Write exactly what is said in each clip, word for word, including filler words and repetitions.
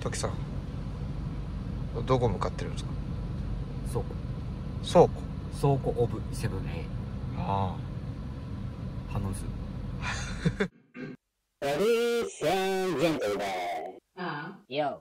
時さんどこ向かってるんですか？ 倉庫倉庫倉庫オブセブンエイ。 ああ反応する。 Ladies and gentlemen. Uh, yo.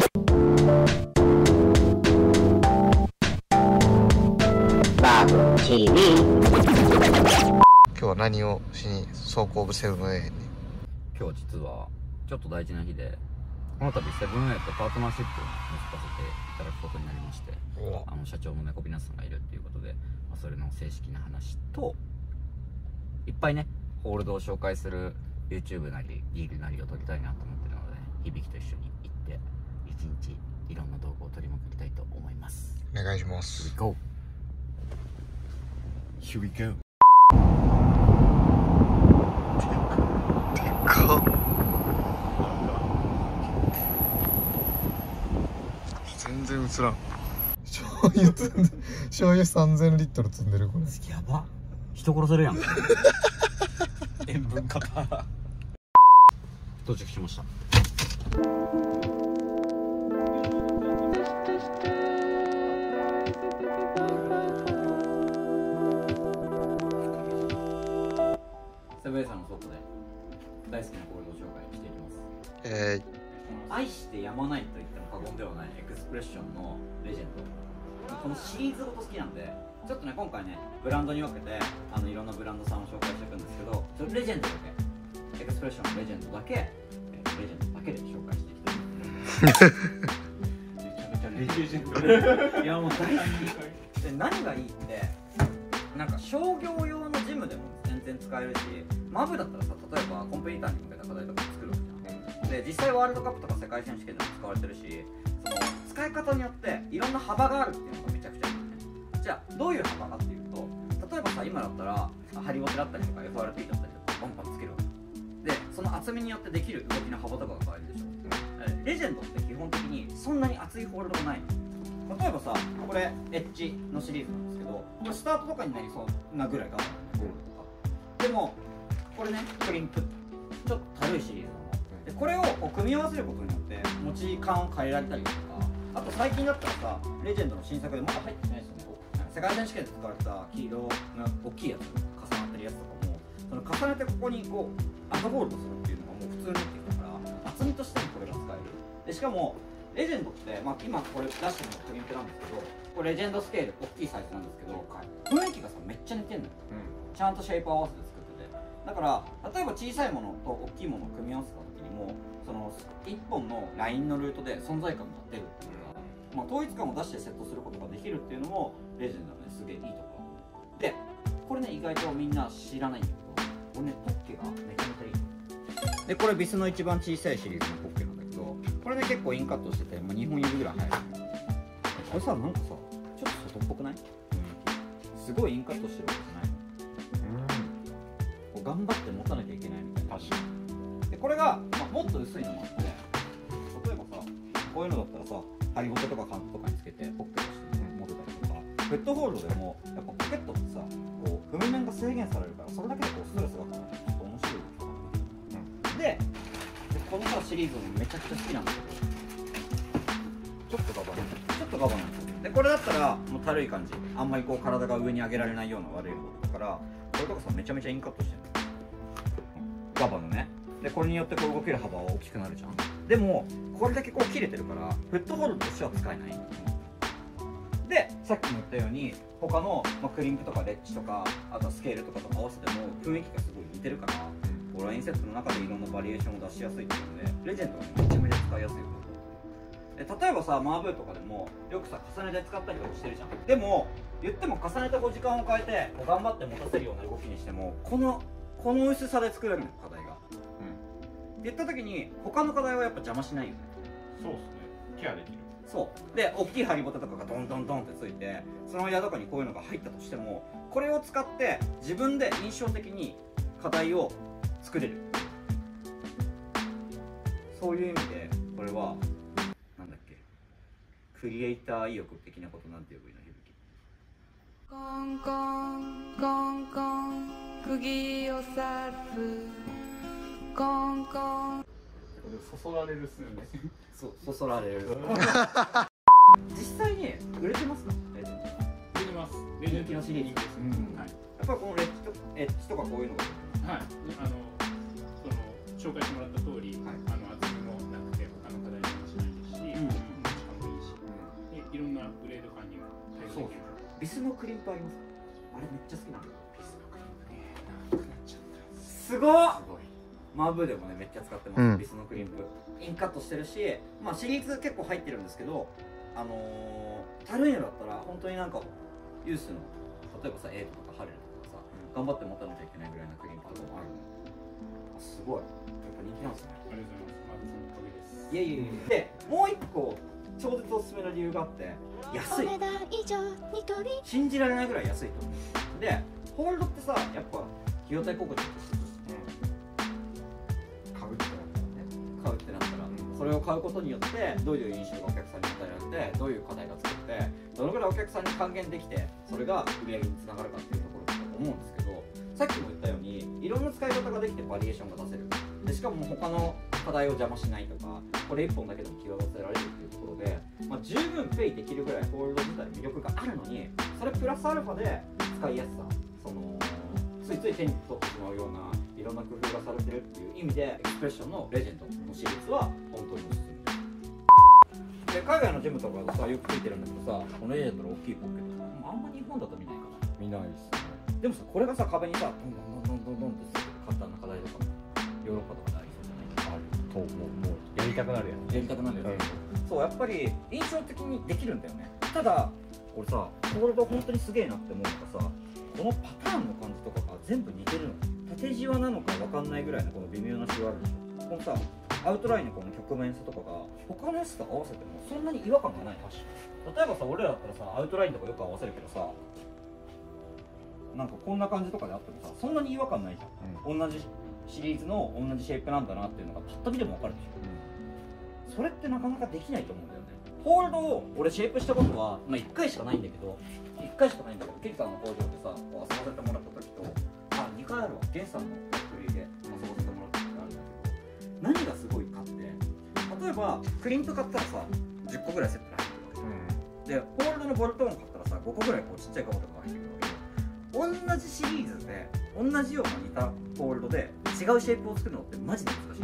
バブ ティーブイ。 今日は何をしに倉庫オブセブンエイに？ 今日実はちょっと大事な日で、この度セブンエイとパートナーシップを結ばせていただくことになりまして、あの社長の猫ビナスさんがいるっていうことで、まあ、それの正式な話といっぱいねホールドを紹介する YouTube なりリールなりを撮りたいなと思ってるので、響と一緒に行って一日いろんな動画を撮りまくりたいと思います。 お願いします。 Here we go Here we go。 でかっ。全然映らん。醤油積んで醤油さんぜんリットル積んでるこれ。 やば、人殺せるやん。塩分過多。到着しました。セブンエイさんの倉庫で大好きなホールドを紹介していきます。 えー、愛してやまないと言っても過言ではないエクスプレッションのレジェンド。このシリーズごと好きなんで、ちょっとね今回ねブランドに分けてあのいろんなブランドさんを紹介していくんですけど、ちょっとレジェンドだけエクスプレッションのレジェンドだけ、えー、レジェンドだけで紹介していきたいめちゃめちゃレジェンドいやもう大好きで、何がいいってなんか商業用のジムでも全然使えるし、マブだったらさ、例えばコンペティターに向けた課題とか作るわけじゃん。で実際ワールドカップとか世界選手権でも使われてるし、その使い方によっていろんな幅があるっていうのがめちゃくちゃいいよね。じゃあどういう幅かっていうと、例えばさ今だったらハリボテだったりとか エフアールピー だったりとかバンバンつけるわけで、その厚みによってできる動きの幅とかが変えるでしょ。レジェンドって基本的にそんなに厚いホールドがないの。例えばさ、これエッジのシリーズなんですけど、これスタートとかになりそうなぐらい頑張るゴールとか。でもこれねクリンプちょっと軽いシリーズなので、これをこう組み合わせることによって持ち感を変えられたりとか、あと最近だったらさレジェンドの新作でまだ入ってないですよね。世界選手権で使われた黄色の大きいやつ重なってるやつとかも、その重ねてここにこうアドホールドするっていうのがもう普通になってきたから厚みとしてもこれが使える。でしかもレジェンドって、まあ、今これ出してるのがクリンプなんですけど、これレジェンドスケール大きいサイズなんですけど、雰囲気がさめっちゃ似てんのよ、うん、ちゃんとシェイプ合わせて作ってて、だから例えば小さいものと大きいものを組み合わせた時にもそのいっぽんのラインのルートで存在感が出るっていうか、まあ、統一感を出してセットすることができるっていうのもレジェンドのねすげえいいところで、これね意外とみんな知らないんだけど、これねポッケがめちゃめちゃいいで、これビスの一番小さいシリーズのポッケなんだけど、これね結構インカットしてて、まあ、にほん指ぐらい入る。これさなんかさちょっと外っぽくない？うん、すごいインカットしてるわけじゃないの。うん、こう頑張って持たなきゃいけないみたいな。確かに。でこれが、まあ、もっと薄いのもあって、例えばさこういうのだったらさハリボテとかカントとかにつけてポッケとして持てたりとか、ペットホールドでもやっぱポケットってさこう踏み面が制限されるから、それだけでこうストレスがかかってちょっと面白い動きができる。でこのさシリーズもめちゃくちゃ好きなんだけど、ちょっとガバなんちょっとガバなんですよ。でこれだったらもう軽い感じ、あんまりこう体が上に上げられないような悪いことだから、これとかさめちゃめちゃインカットしてるガバのね。でこれによってこう動ける幅は大きくなるじゃん。でもこれだけこう切れてるからフットホールドとしては使えない。でさっきも言ったように他の、まあ、クリンプとかレッジとかあとはスケールとかと合わせても雰囲気がすごい似てるから、こうラインセットの中でいろんなバリエーションを出しやすいっていうのでレジェンドはめちゃめちゃ使いやすいよ。で例えばさマーブーとかでもよくさ重ねて使ったりとかしてるじゃん。でも言っても重ねてこう時間を変えてこう頑張って持たせるような動きにしてもこのこの薄さで作れるの課題が、うん、って言った時に他の課題はやっぱ邪魔しないよね。 そうですね、ケアできる。 そうで大きいハリボテとかがドンドンドンってついてその間とかにこういうのが入ったとしても、これを使って自分で印象的に課題を作れる。そういう意味でこれはなんだっけ、クリエイター意欲的なことなんて呼ぶの？響きコンコンコンコン釘を刺すコンコン。 これそそられるっすよね。 そうそそられる実際に売れてますか？レジェンド出てます。レジェンドのシリーズです。はい。 やっぱりこのレッジとエッジとかこういうのがはい。あのその紹介してもらった通り、 はい、 あの厚みもなくて他の課題もしないですし、うん、持ち感もいいし、うん、いろんなグレード感にも対応できる。 ビスのクリンプありますか？あれめっちゃ好きなんだよ。 ビスのクリンプね、なくなっちゃった。 すごっ。 すごい。 マブでもねめっちゃ使ってます、うん、ビスのクリンプインカットしてるし、まあシリーズ結構入ってるんですけど、あのー、軽いのだったら本当になんかユースの例えばさエイトとかハレルとかさ、うん、頑張って持たなきゃいけないぐらいのクリンプとかもあるの。すごいやっぱ人気なんですね。 ありがとうございます。マブさんのおかげです。 いやいやいや、でもう一個超絶おすすめの理由があって、安い。信じられないぐらい安いと思う。でホールドってさ、やっぱ費用対効果として買うってなったらね、買うってなったら、それを買うことによってどういう印象がお客さんに与えられて、どういう課題が作ってどのぐらいお客さんに還元できて、それが売り上げにつながるかっていうところだと思うんですけど、さっきも言ったようにいろんな使い方ができてバリエーションが出せる。でしかも他の課題を邪魔しないとか、これいっぽんだけでも際立てられるっていうところで、まあ、十分ペイできるぐらいホールド自体魅力があるのに、それプラスアルファで使いやすさ、そのついつい手に取ってしまうようないろんな工夫がされてるっていう意味で、エクスプレッションのレジェンドのシリーズは本当におすすめで、海外のジムとかがさよくついてるんだけどさ、このレジェンドの大きいポッケットとかあんま日本だと見ないかな。 見ないですね。 でもさ、これがさ壁にさどんどんどんどんどんどんってついてる簡単な課題とかもヨーロッパとかでありそうじゃない？あると思う。もうやりたくなるやん。やりたくなるよね、うん、そうやっぱり印象的にできるんだよね。ただ俺さ、ホールド本当にすげえなって思うのがさ、このパターンの感じとかが全部似てるの。縦じわなのか分かんないぐらいのこの微妙なシワあるでしょ。このさアウトラインのこの曲面差とかが他のやつと合わせてもそんなに違和感がない。例えばさ、俺らだったらさアウトラインとかよく合わせるけどさ、なんかこんな感じとかであってもさそんなに違和感ないじゃん、うん、同じシリーズの同じシェイプなんだなっていうのがパッと見でも分かるでしょ、うん、それってなかなかできないと思うんだよね。ホールドを俺シェイプしたことは、まあ、いっかいしかないんだけどいっかいしかないんだけど、ケリさんの工場でさこう遊ばせてもらった時と、あ、にかいあるわ、ゲンさんのファクトリーで遊ばせてもらった時があるんだけど、何がすごいかって、例えばクリンプ買ったらさじゅっこぐらいセットに入ってるわけ、うん、でホールドのボルトオン買ったらさごこぐらいこうちっちゃいカバとかが入ってくるわけ。同じシリーズで同じような似たホールドで違うシェイプを作るのってマジで難しい。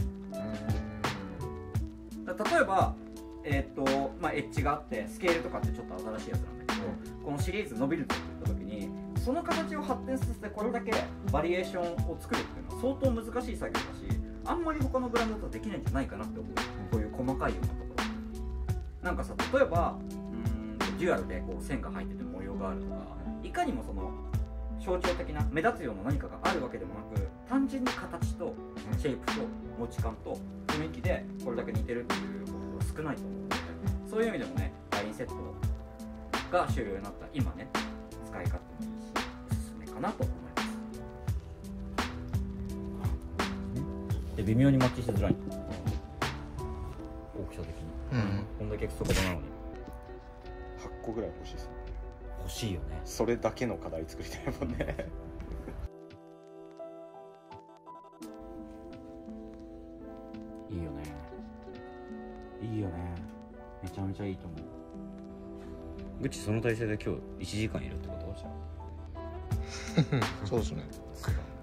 だ例えば、えーっとまあ、エッジがあってスケールとかってちょっと新しいやつなんだけど、うん、このシリーズ伸びるって言った時にその形を発展させてこれだけバリエーションを作るっていうのは相当難しい作業だし、あんまり他のブランドだとできないんじゃないかなって思う、うん、こういう細かいようなところ。なんかさ、例えばうーんデュアルでこう線が入ってて模様があるとか、いかにもその象徴的な目立つような何かがあるわけでもなく、単純に形とシェイプと持ち感と雰囲気でこれだけ似てるっていうことが少ないと思うので、そういう意味でもねラインセットが主流になった今ね、使い勝手もいいしおすすめかなと思います。で微妙にマッチしづらい、大きさ的に、うん、こんだけそこなのにはっこぐらい欲しいですね。 欲しいよね。 それだけの課題作りたいもんねいいよね、いいよね、めちゃめちゃいいと思う。ぐちその体勢で今日いちじかんいるってことじゃんそうですね。